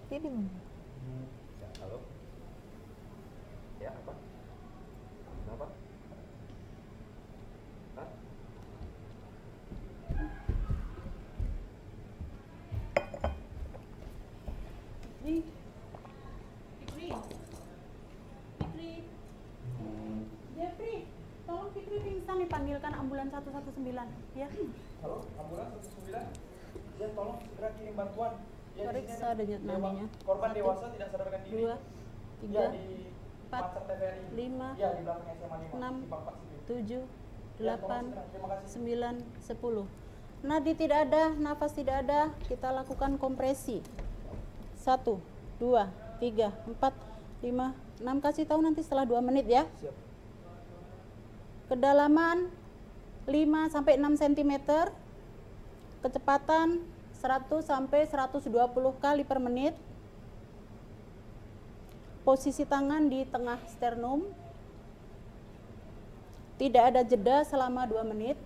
Ini. Ya, halo. Ya, apa? Kenapa? Hah? Nih, Fikri, Fikri, Jeffrey, tolong Fikri pingsan nih, panggilkan ambulans 119 ya. Halo, ambulans 119. Ya, tolong segera kirim bantuan. Ya, di sini Periksa denyut nadinya. korban dewasa tidak sadarkan diri. 2, 3, Ya, di 4, Pasar TVRI. 5, Ya, di belakang SMA 5. 6, di Bapak Sipil. 7, Ya, tolong 8, segera. Terima kasih. 9, 10. Nadi tidak ada, nafas tidak ada, kita lakukan kompresi. 1, 2, 3, 4, 5, 6. Kasih tahu nanti setelah 2 menit ya. Siap. Kedalaman 5 sampai 6 cm. Kecepatan 100 sampai 120 kali per menit. Posisi tangan di tengah sternum. Tidak ada jeda selama 2 menit.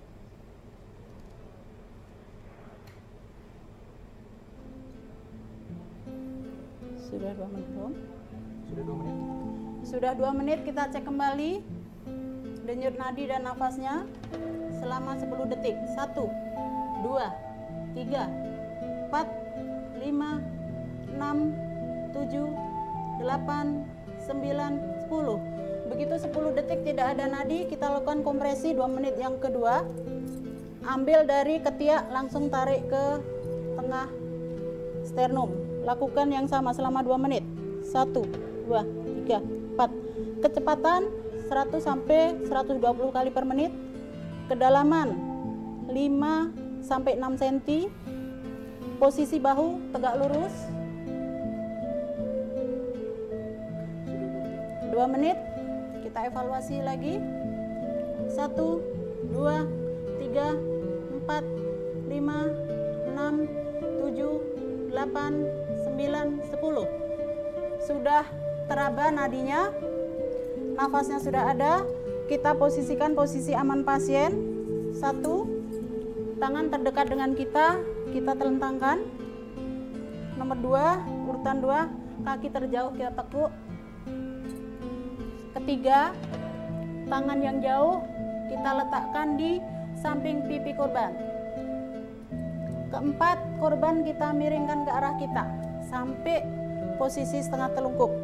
Sudah 2 menit belum? Sudah 2 menit. Sudah 2 menit, kita cek kembali denyut nadi dan nafasnya selama 10 detik. 1, 2, 3, 4, 5, 6, 7, 8, 9, 10. Begitu 10 detik tidak ada nadi, kita lakukan kompresi 2 menit yang kedua. Ambil dari ketiak, langsung tarik ke tengah sternum. Lakukan yang sama selama 2 menit. 1, 2, 3, 4. Kecepatan 100 sampai 120 kali per menit. Kedalaman 5 sampai 6 cm. Posisi bahu tegak lurus. 2 menit. Kita evaluasi lagi. 1, 2, 3, 4, 5, 6, 7, 8, 9, 10. Sudah teraba nadinya, nafasnya sudah ada. Kita posisikan posisi aman pasien. 1, tangan terdekat dengan kita telentangkan. Nomor 2, urutan 2, kaki terjauh kita tekuk. Ketiga, tangan yang jauh kita letakkan di samping pipi korban. Keempat, korban kita miringkan ke arah kita sampai posisi setengah telungkup.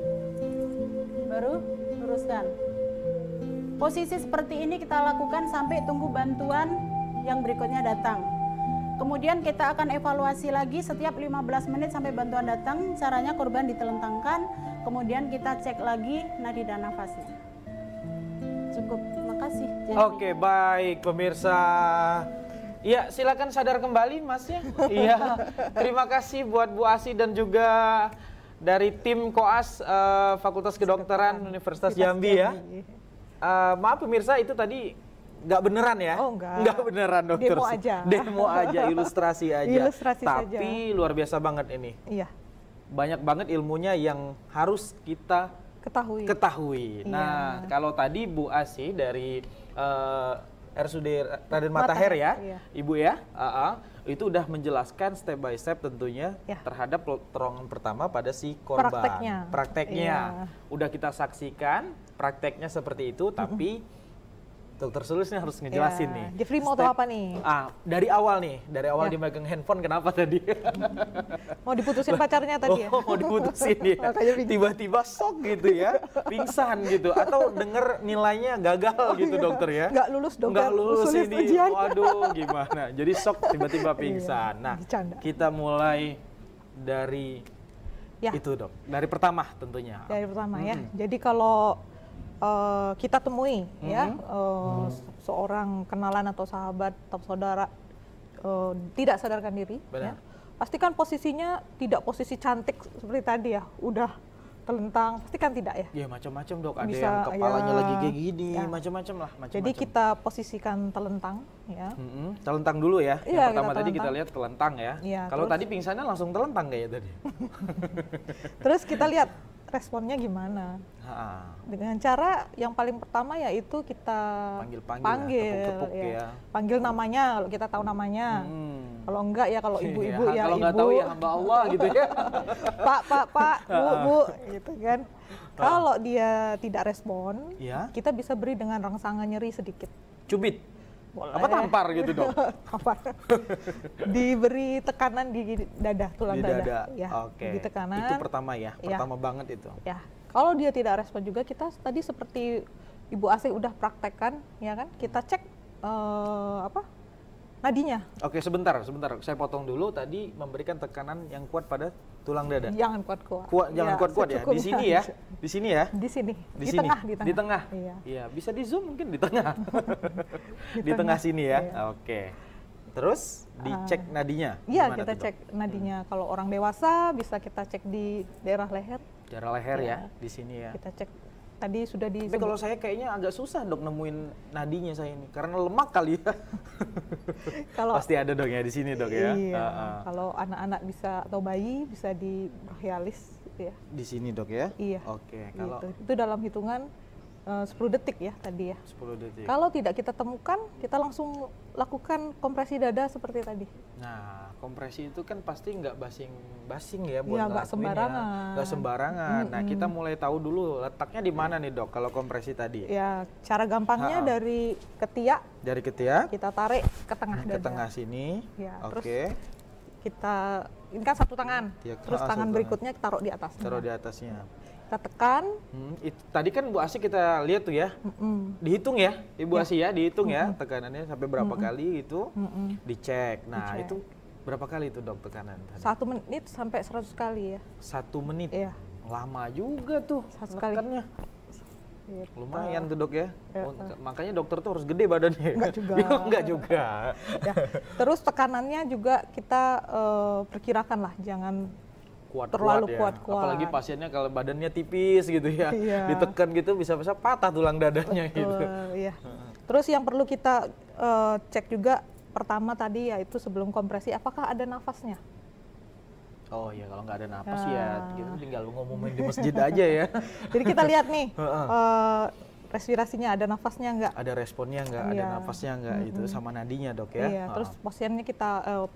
Baru luruskan. Posisi seperti ini kita lakukan sampai tunggu bantuan yang berikutnya datang. Kemudian kita akan evaluasi lagi setiap 15 menit sampai bantuan datang. Caranya korban ditelentangkan, kemudian kita cek lagi nadi dan nafasnya. Cukup, makasih. Oke, baik pemirsa. Iya, silakan sadar kembali Mas ya. Iya, terima kasih buat Bu Asi dan juga dari tim Koas Fakultas Kedokteran Universitas Jambi ya. Maaf pemirsa, itu tadi nggak beneran ya? Oh, enggak. Nggak beneran dokter. Demo aja. Demo aja, ilustrasi aja. Ilustrasi Tapi saja. luar biasa banget ini. Iya. Banyak banget ilmunya yang harus kita ketahui. Iya. Nah, kalau tadi Bu Asi dari RSUD Raden Matahir ya, iya. Ibu ya, itu udah menjelaskan step by step tentunya Ya. terhadap pertolongan pertama pada si korban. Prakteknya. Iya. Udah kita saksikan prakteknya seperti itu, tapi Dokter Sulis nih harus ngejelasin Iya. nih. Jeffrey mau tahu apa nih? Dari awal nih, dari awal Ya. dia megang handphone, kenapa tadi? Mau diputusin pacarnya tadi ya? Mau diputusin ya. Makanya pingsan. Tiba-tiba shock gitu ya, pingsan gitu, atau denger nilainya gagal gitu dokter ya. Nggak lulus dokter. Nggak lulus Sulit ini, ujian. waduh gimana. Jadi shock tiba-tiba pingsan. Nah, Bercanda. kita mulai dari Ya. itu dok, dari pertama tentunya. Dari pertama ya. Jadi kalau kita temui ya seorang kenalan atau sahabat atau saudara tidak sadarkan diri, Benar. ya, pastikan posisinya tidak posisi cantik seperti tadi ya, udah telentang, pastikan tidak ya. Ya macam-macam dok, ada Bisa, yang kepalanya ya. lagi kayak gini, Ya. macam-macam lah. Jadi kita posisikan telentang ya. telentang dulu ya. Iya, Yang pertama kita tadi kita telentang. lihat telentang ya. Iya, Kalau terus- tadi pingsannya langsung telentang kayak tadi. Terus kita lihat responnya gimana. Dengan cara yang paling pertama yaitu kita Panggil-panggil, panggil, tepuk-tepuk ya. Panggil namanya, kalau kita tahu namanya. Kalau enggak ya kalau ibu-ibu ya kalau ibu. nggak tahu ya hamba Allah gitu ya. Pak, bu, gitu kan. Kalau dia tidak respon, Ya. kita bisa beri dengan rangsangan nyeri sedikit. Cubit. Boleh. Apa tampar gitu dok? Tampar. Diberi tekanan di dada, tulang Di dada. dada. Ya, Oke. di tekanan. Itu pertama ya. Ya. Pertama banget itu. Ya, kalau dia tidak respon juga, kita tadi seperti Ibu Asih udah praktekkan, ya kan? Kita cek nadinya. Oke, sebentar. Saya potong dulu. Tadi memberikan tekanan yang kuat pada tulang dada. Jangan kuat-kuat. Jangan kuat-kuat ya. Di sini ya. Di sini ya. Di sini. Di Di sini. tengah. Di tengah. Iya. Iya, bisa di zoom mungkin di tengah. Di Di tengah tengah. sini ya. Iya. Oke. Terus dicek nadinya. Iya, Gimana kita tuh, Dok? cek nadinya. Kalau orang dewasa bisa kita cek di daerah leher. Daerah leher Iya. ya, di sini ya. Kita cek. Tadi sudah di. Tapi kalau saya kayaknya agak susah dok nemuin nadinya saya ini, karena lemak kali ya. Kalau Pasti ada dok ya di sini dok ya. Iya. Kalau anak-anak bisa atau bayi bisa di brachialis, gitu ya. Di sini dok ya. Iya. Oke, kalau Gitu. Itu dalam hitungan 10 detik ya tadi ya. 10 detik. Kalau tidak kita temukan, kita langsung lakukan kompresi dada seperti tadi. Nah, kompresi itu kan pasti nggak basing-basing ya buat Iya, nggak ngelakuinnya. sembarangan. Nggak sembarangan. Nah, kita mulai tahu dulu letaknya di mana nih dok kalau kompresi tadi. Ya, cara gampangnya dari ketiak Dari ketiak kita tarik ke tengah ke dada. tengah sini. Ya, Oke. Kita ini kan satu tangan. Tiak- Terus satu tangan tangan. berikutnya taruh di atas. Taruh di atasnya. Kita tekan. Tadi kan Bu Asih kita lihat tuh ya. Dihitung ya, Ibu Asih ya, dihitung ya tekanannya sampai berapa kali itu dicek. Nah, Dicek. itu berapa kali itu dok tekanan tadi? 1 menit sampai 100 kali ya. 1 menit. Iya. Lama juga tuh 100 kali. nekannya. Gitu. Lumayan tuh dok ya. Ya. Makanya dokter tuh harus gede badannya. Enggak juga. Enggak juga. Ya. Terus tekanannya juga kita perkirakan lah, jangan Kuat-kuat terlalu ya. kuat-kuat. Apalagi pasiennya kalau badannya tipis gitu ya. Iya. Ditekan gitu bisa-bisa patah tulang dadanya gitu. Iya. Terus yang perlu kita cek juga pertama tadi yaitu sebelum kompresi, apakah ada nafasnya? Oh iya, kalau nggak ada napas Nah. ya kita tinggal ngomongin di masjid aja ya. Jadi kita lihat nih respirasinya, ada nafasnya nggak? Ada responnya nggak, ada Iya. nafasnya nggak, itu sama nadinya dok ya. Iya. Terus pasiennya kita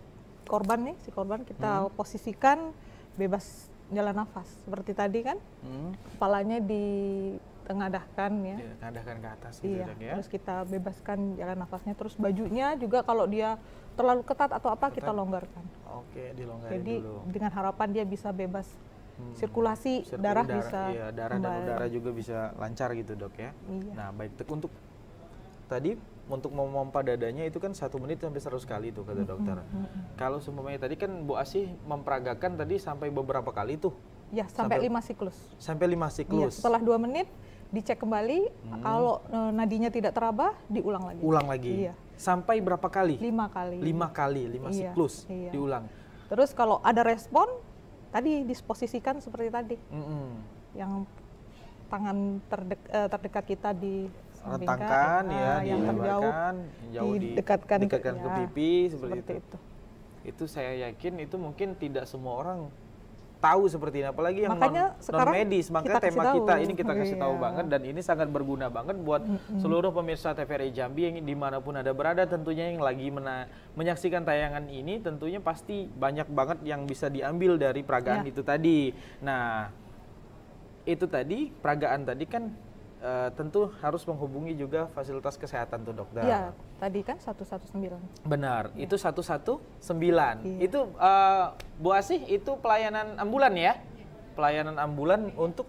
si korban kita posisikan bebas jalan nafas seperti tadi kan, kepalanya ditengadahkan ya. Dikadahkan ke atas gitu Iya, dok ya. terus kita bebaskan jalan nafasnya, terus bajunya juga kalau dia terlalu ketat atau apa kita longgarkan. Oke, dilonggarin Jadi dulu. dengan harapan dia bisa bebas sirkulasi darah bisa iya, darah dan kembali. udara juga bisa lancar gitu dok ya. Iya. Nah baik untuk tadi untuk memompa dadanya itu kan 1 menit sampai 100 kali tuh kata dokter. Kalau semuanya tadi kan Bu Asih memperagakan tadi sampai beberapa kali tuh. Ya, sampai 5 siklus. Sampai 5 Iya, siklus. setelah 2 menit dicek kembali, kalau nadinya tidak teraba, diulang lagi. Ulang lagi. Iya. Sampai berapa kali? 5 kali. 5 kali, 5 Iya, siklus iya. diulang. Terus kalau ada respon, tadi disposisikan seperti tadi. Yang tangan terdekat kita disampingkan, Rentangkan ya, yang terjauh dilebarkan, jauh didekatkan ke ya, pipi seperti itu. itu. Itu saya yakin itu mungkin tidak semua orang tahu seperti ini, apalagi yang Makanya non sekarang medis. Makanya kita kasih tema tahu. kita ini kita kasih tahu Iya. banget, dan ini sangat berguna banget buat seluruh pemirsa TVRI Jambi yang dimanapun ada berada, tentunya yang lagi menyaksikan tayangan ini, tentunya pasti banyak banget yang bisa diambil dari peragaan Ya. itu tadi. Nah, itu tadi peragaan tadi kan tentu harus menghubungi juga fasilitas kesehatan tuh dokter. Iya, tadi kan 119. Benar, itu 119. Iya. Itu Bu Asih itu pelayanan ambulan ya? Pelayanan ambulan untuk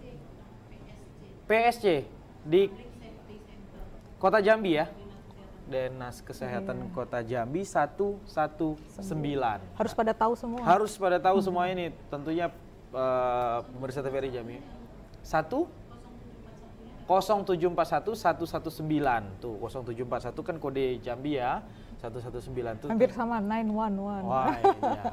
PSC di Kota Jambi ya? Dinas Kesehatan Kota Jambi 119. Harus pada tahu semua. Harus pada tahu semua ini, tentunya pemirsa TVRI Jambi. 0741 119 tuh 0741 kan kode Jambi ya, 119 tuh Hampir sama 911. wah iya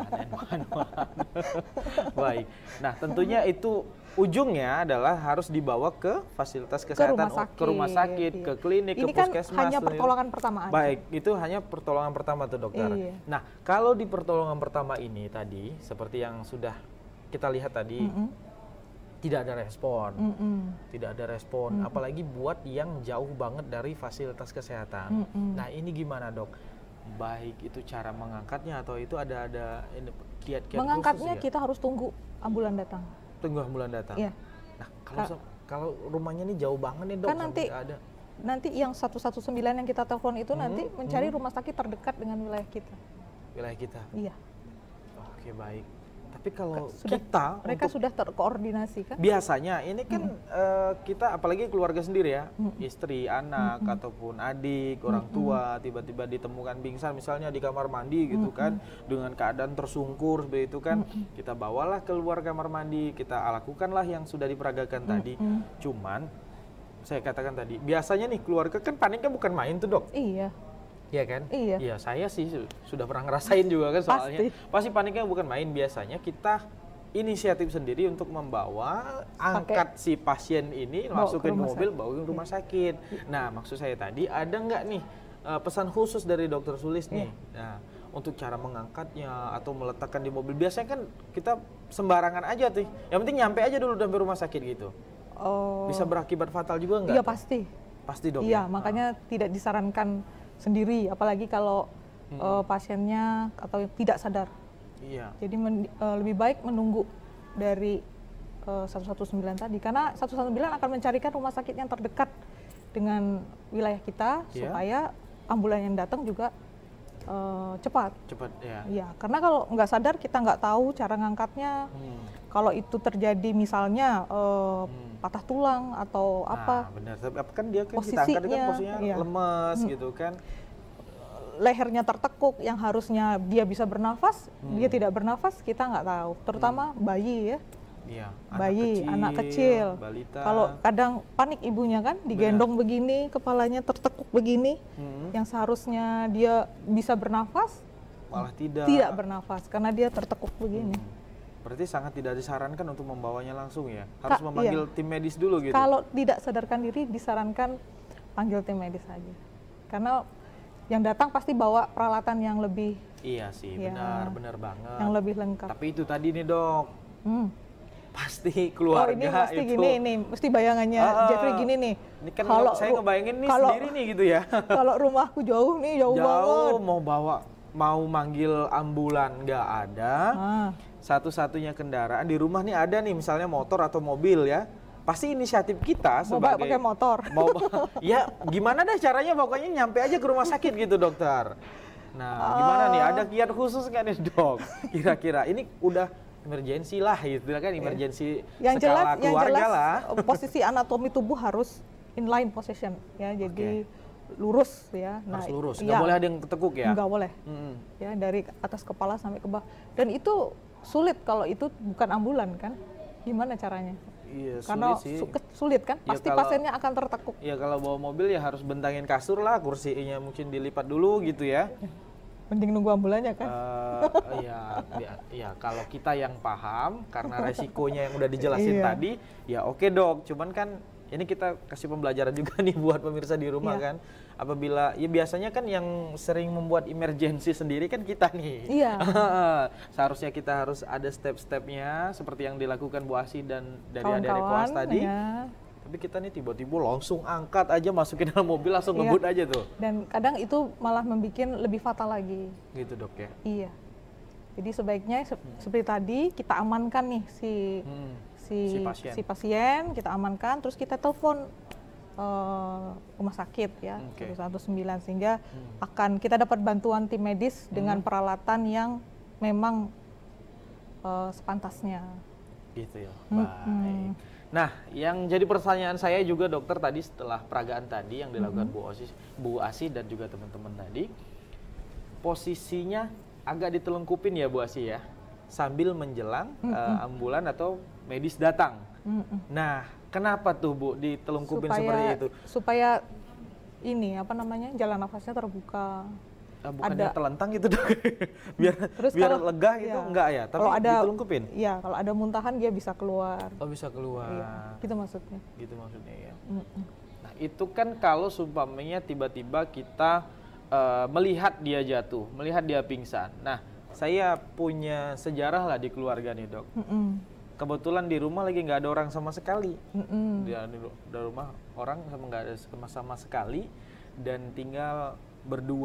911. Baik, nah tentunya itu ujungnya adalah harus dibawa ke fasilitas kesehatan, ke rumah sakit, iya. ke klinik, Ini ke kan puskesmas. hanya tuh ya. pertolongan pertama aja. Baik, itu hanya pertolongan pertama tuh dokter. Iya. Nah, kalau di pertolongan pertama ini tadi, seperti yang sudah kita lihat tadi, tidak ada respon. Tidak ada respon, apalagi buat yang jauh banget dari fasilitas kesehatan. Nah, ini gimana dok? Baik, itu cara mengangkatnya atau itu ada ini kiat-kiat Mengangkatnya khusus ya? kita harus tunggu ambulan datang. Tunggu ambulan datang. Iya. Nah, kalau rumahnya ini jauh banget nih dok, Kan nanti sampai nggak ada. nanti yang 119 yang kita telepon itu nanti mencari rumah sakit terdekat dengan wilayah kita. Wilayah kita. Iya. Oke, baik. Tapi kalau Sudah, kita mereka untuk sudah terkoordinasi kan? biasanya ini kan kita apalagi keluarga sendiri ya, istri, anak ataupun adik, orang tua tiba-tiba ditemukan pingsan misalnya di kamar mandi gitu kan, dengan keadaan tersungkur seperti itu kan, kita bawalah keluar kamar mandi, kita lakukanlah yang sudah diperagakan tadi. Cuman saya katakan tadi, biasanya nih keluarga kan paniknya bukan main tuh dok. Iya. Iya kan? Iya. Iya, saya sih sudah pernah ngerasain juga kan soalnya. Pasti paniknya bukan main. Biasanya kita inisiatif sendiri untuk membawa angkat si pasien ini, masukin ke mobil, bawa ke rumah sakit. Nah, maksud saya tadi ada nggak nih pesan khusus dari Dokter Sulis nih? Nah, untuk cara mengangkatnya atau meletakkan di mobil. Biasanya kan kita sembarangan aja tuh. Yang penting nyampe aja dulu sampai rumah sakit gitu. Oh. Bisa berakibat fatal juga nggak? Iya pasti. Pasti dok. Iya, ya? makanya tidak disarankan sendiri, apalagi kalau pasiennya atau tidak sadar. Iya. Jadi lebih baik menunggu dari 119 tadi, karena 119 akan mencarikan rumah sakit yang terdekat dengan wilayah kita supaya ambulan yang datang juga cepat. Cepat, ya. Iya, karena kalau nggak sadar kita nggak tahu cara ngangkatnya. Kalau itu terjadi misalnya patah tulang atau apa? Benar. Tapi kan dia kan kita angkat kan posisinya lemes gitu kan. Lehernya tertekuk, yang harusnya dia bisa bernafas, dia tidak bernafas, kita nggak tahu. Terutama bayi ya. Iya, bayi, anak kecil. Balita. Kalau kadang panik ibunya kan, digendong begini, kepalanya tertekuk begini, yang seharusnya dia bisa bernafas, malah tidak bernafas karena dia tertekuk begini. Berarti sangat tidak disarankan untuk membawanya langsung ya, harus memanggil tim medis dulu gitu. Kalau tidak sadarkan diri, disarankan panggil tim medis saja, karena yang datang pasti bawa peralatan yang lebih. Iya sih, benar banget. Yang lebih lengkap. Tapi itu tadi nih dok. Pasti keluarga ini mesti itu. Gini, mesti bayangannya Jeffrey gini nih. Ini kan kalau saya ngebayangin nih sendiri nih gitu ya. Kalau rumahku jauh nih, jauh banget. Mau manggil ambulan nggak ada. Satu-satunya kendaraan di rumah nih ada nih misalnya motor atau mobil ya. Pasti inisiatif kita sebagai pakai motor. Ya gimana dah caranya pokoknya nyampe aja ke rumah sakit gitu dokter. Nah gimana nih, ada kiat khusus nggak nih dok? Kira-kira ini udah emergensi lah gitu kan, emergensi skala keluarga lah. Posisi anatomi tubuh harus inline position ya, jadi lurus ya. Harus lurus, nggak boleh ada yang ketekuk ya? Nggak boleh. Ya, dari atas kepala sampai ke bawah. Dan itu sulit kalau itu bukan ambulan kan? Gimana caranya? Iya, karena sulit kan? Ya, pasti pasiennya akan tertekuk. Ya kalau bawa mobil ya harus bentangin kasur lah, kursinya mungkin dilipat dulu gitu ya. Mending nunggu ambulannya kan? Ya kalau kita yang paham karena resikonya yang udah dijelasin tadi, ya oke dok. Cuman kan ini kita kasih pembelajaran juga nih buat pemirsa di rumah kan. Apabila ya biasanya kan yang sering membuat emergensi sendiri kan kita nih. Iya. Seharusnya kita harus ada step-stepnya seperti yang dilakukan Bu Asi dan dari adik-adik koas tadi. Ya. Tapi kita nih tiba-tiba langsung angkat aja, masukin dalam mobil langsung ngebut aja tuh. Dan kadang itu malah membuat lebih fatal lagi. Gitu dok ya? Iya. Jadi sebaiknya seperti tadi kita amankan nih si pasien, kita amankan, terus kita telepon rumah sakit ya, 119 sehingga akan kita dapat bantuan tim medis dengan peralatan yang memang sepantasnya. Gitu ya. Baik. Nah, yang jadi pertanyaan saya juga dokter tadi setelah peragaan tadi yang dilakukan Bu Asi dan juga teman-teman tadi, posisinya agak ditelengkupin ya Bu Asi ya, sambil menjelang ambulan atau medis datang. Nah, kenapa tuh Bu ditelengkupin seperti itu? Supaya ini jalan nafasnya terbuka. Bukannya telentang gitu dok? biar lega gitu enggak ya? Tapi ditelengkupin? Iya, kalau ada muntahan dia bisa keluar. Oh bisa keluar. Iya, gitu maksudnya. Gitu maksudnya ya. Nah itu kan kalau sumpamanya tiba-tiba kita melihat dia jatuh, melihat dia pingsan. Nah saya punya sejarah lah di keluarga nih dok. Kebetulan di rumah lagi nggak ada orang sama sekali. Di rumah orang nggak ada sama sekali dan tinggal berdua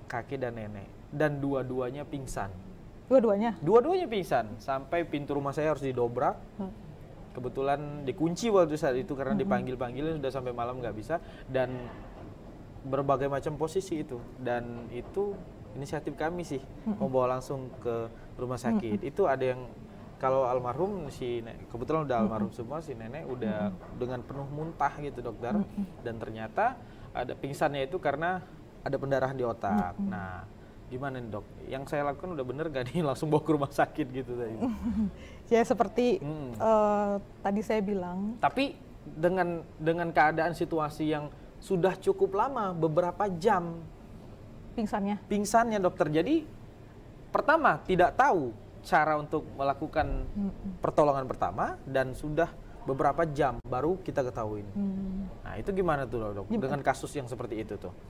kakek dan nenek, dan dua-duanya pingsan. Dua-duanya Pingsan, sampai pintu rumah saya harus didobrak. Kebetulan dikunci waktu saat itu karena dipanggil-panggilin sudah sampai malam nggak bisa, dan berbagai macam posisi itu, dan itu inisiatif kami sih membawa langsung ke rumah sakit. Itu ada yang kalau almarhum kebetulan udah almarhum semua, si nenek udah dengan penuh muntah gitu dokter, dan ternyata ada pingsannya itu karena ada pendarahan di otak. Nah, gimana nih dok? Yang saya lakukan udah bener gak nih langsung bawa ke rumah sakit gitu tadi? Ya seperti tadi saya bilang. Tapi dengan keadaan situasi yang sudah cukup lama, beberapa jam pingsannya dokter. Jadi pertama tidak tahu cara untuk melakukan pertolongan pertama, dan sudah beberapa jam baru kita ketahuin. Nah itu gimana tuh dok? Dengan kasus yang seperti itu tuh?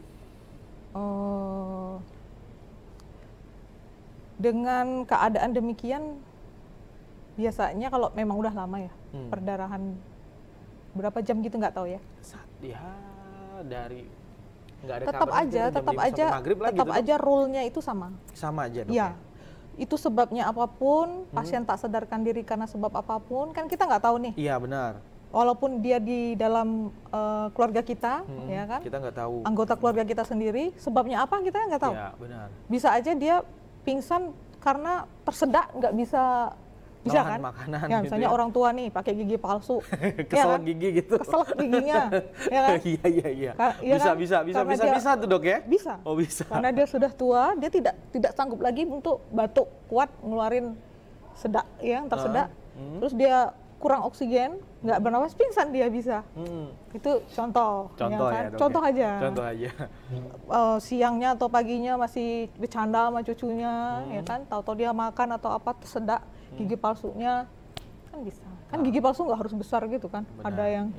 Dengan keadaan demikian, biasanya kalau memang udah lama ya, perdarahan berapa jam gitu nggak tahu ya. Ya dari nggak ada tetap aja rule-nya itu sama. Sama aja dok. Ya, itu sebabnya apapun, pasien tak sadarkan diri karena sebab apapun, kan kita nggak tahu nih. Iya benar. Walaupun dia di dalam keluarga kita, ya kan? Kita nggak tahu. Anggota keluarga kita sendiri, sebabnya apa kita nggak tahu. Iya benar. Bisa aja dia pingsan karena tersedak, nggak bisa kan? Makanan, ya misalnya gitu ya. orang tua nih pakai gigi palsu, keselak gigi gitu. Keselak giginya, ya kan? Iya. Ya Bisa tuh dok ya? Bisa. Oh bisa. Karena dia sudah tua, dia tidak sanggup lagi untuk batuk kuat ngeluarin sedak, ya, tersedak. Terus dia kurang oksigen, nggak bernapas, pingsan dia bisa. Itu contoh ya kan? Ya, contoh aja. Contoh aja. Siangnya atau paginya masih bercanda sama cucunya, ya kan? Tahu-tahu dia makan atau apa tersedak gigi palsunya, kan bisa. Kan gigi palsu nggak harus besar gitu kan? Benar. Ada yang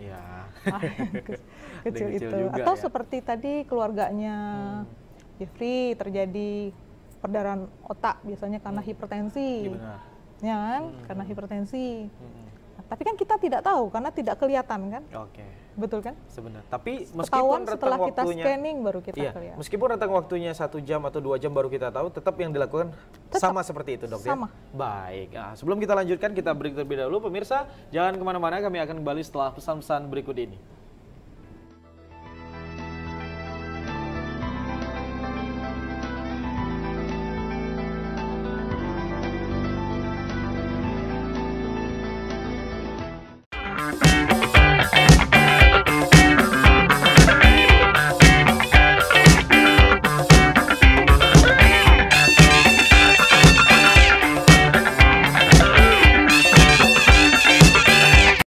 kecil itu. Juga, atau ya? seperti tadi keluarganya Jeffrey terjadi perdarahan otak, biasanya karena hipertensi. Iya benar. Ya kan? Karena hipertensi. Nah, tapi kan kita tidak tahu karena tidak kelihatan kan? Oke. Betul kan? Sebenarnya. Tapi meskipun Ketahuan rentang setelah kita waktunya, scanning baru kita iya, kelihatan. meskipun rentang waktunya 1 jam atau 2 jam baru kita tahu, tetap yang dilakukan sama seperti itu dok ya? Sama. Baik. Nah, sebelum kita lanjutkan, kita break terlebih dahulu pemirsa. Jangan kemana-mana, kami akan kembali setelah pesan-pesan berikut ini.